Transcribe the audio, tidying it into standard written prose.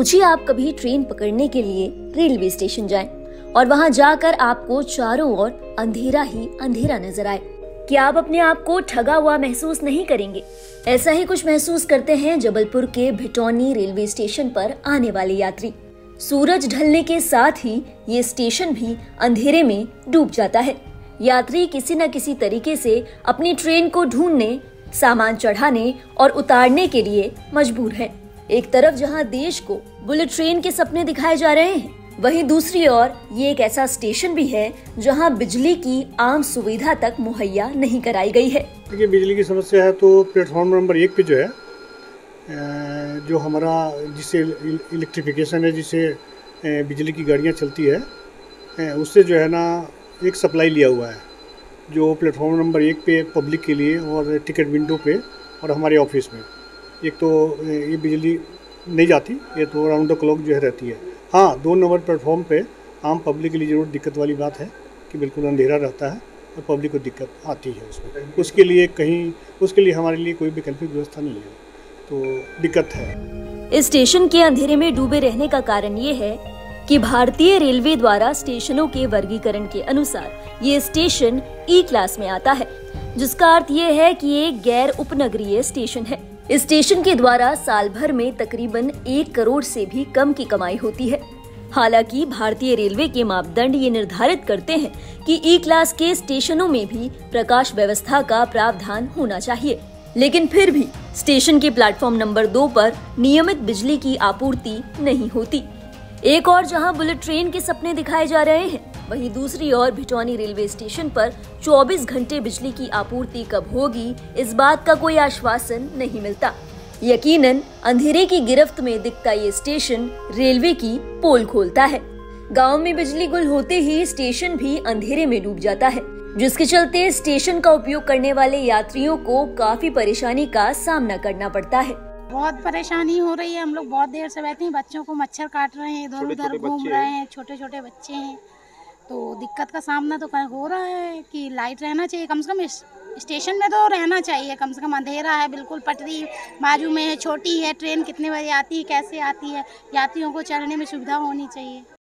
सोचिए आप कभी ट्रेन पकड़ने के लिए रेलवे स्टेशन जाएं और वहां जाकर आपको चारों ओर अंधेरा ही अंधेरा नजर आए। क्या आप अपने आप को ठगा हुआ महसूस नहीं करेंगे? ऐसा ही कुछ महसूस करते हैं जबलपुर के भिटौनी रेलवे स्टेशन पर आने वाले यात्री। सूरज ढलने के साथ ही ये स्टेशन भी अंधेरे में डूब जाता है। यात्री किसी न किसी तरीके से अपनी ट्रेन को ढूंढने, सामान चढ़ाने और उतारने के लिए मजबूर है। एक तरफ जहां देश को बुलेट ट्रेन के सपने दिखाए जा रहे हैं, वहीं दूसरी ओर ये एक ऐसा स्टेशन भी है जहां बिजली की आम सुविधा तक मुहैया नहीं कराई गई है। देखिए, बिजली की समस्या है तो प्लेटफॉर्म नंबर 1 पे जो है, जो हमारा जिससे इलेक्ट्रिफिकेशन है, जिससे बिजली की गाड़ियां चलती है, उससे जो है ना एक सप्लाई लिया हुआ है जो प्लेटफॉर्म नंबर 1 पे पब्लिक के लिए और टिकट विंडो पे और हमारे ऑफिस में। एक तो ये बिजली नहीं जाती, ये तो राउंड द क्लॉक जो है रहती है। हाँ, 2 नंबर प्लेटफॉर्म पे आम पब्लिक के लिए ज़रूर दिक्कत वाली बात है कि बिल्कुल अंधेरा रहता है और पब्लिक को दिक्कत आती है उसमें। उसके लिए हमारे लिए कोई वैकल्पिक व्यवस्था नहीं है, तो दिक्कत है। इस स्टेशन के अंधेरे में डूबे रहने का कारण ये है कि भारतीय रेलवे द्वारा स्टेशनों के वर्गीकरण के अनुसार ये स्टेशन ई क्लास में आता है, जिसका अर्थ ये है कि ये गैर उपनगरीय स्टेशन है। इस स्टेशन के द्वारा साल भर में तकरीबन 1 करोड़ से भी कम की कमाई होती है। हालांकि भारतीय रेलवे के मापदंड ये निर्धारित करते हैं कि ई क्लास के स्टेशनों में भी प्रकाश व्यवस्था का प्रावधान होना चाहिए, लेकिन फिर भी स्टेशन के प्लेटफॉर्म नंबर 2 पर नियमित बिजली की आपूर्ति नहीं होती। एक और जहां बुलेट ट्रेन के सपने दिखाए जा रहे हैं, वहीं दूसरी ओर भिटौनी रेलवे स्टेशन पर 24 घंटे बिजली की आपूर्ति कब होगी, इस बात का कोई आश्वासन नहीं मिलता। यकीनन अंधेरे की गिरफ्त में दिखता ये स्टेशन रेलवे की पोल खोलता है। गांव में बिजली गुल होते ही स्टेशन भी अंधेरे में डूब जाता है, जिसके चलते स्टेशन का उपयोग करने वाले यात्रियों को काफी परेशानी का सामना करना पड़ता है। बहुत परेशानी हो रही है। हम लोग बहुत देर से बैठे हैं, बच्चों को मच्छर काट रहे हैं, इधर उधर घूम रहे हैं, छोटे छोटे बच्चे हैं, तो दिक्कत का सामना तो हो रहा है कि लाइट रहना चाहिए। कम से कम स्टेशन में तो रहना चाहिए, कम से कम अंधेरा है, बिल्कुल पटरी बाजू में है, छोटी है, ट्रेन कितने बजे आती है, कैसे आती है, यात्रियों को चढ़ने में सुविधा होनी चाहिए।